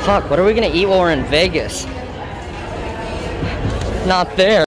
Fuck, what are we gonna eat while we're in Vegas? Not there.